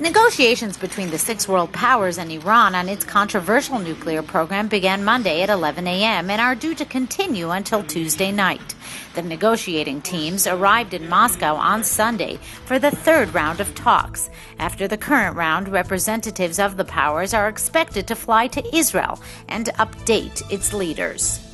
Negotiations between the six world powers and Iran on its controversial nuclear program began Monday at 11 a.m. and are due to continue until Tuesday night. The negotiating teams arrived in Moscow on Sunday for the third round of talks. After the current round, representatives of the powers are expected to fly to Israel and update its leaders.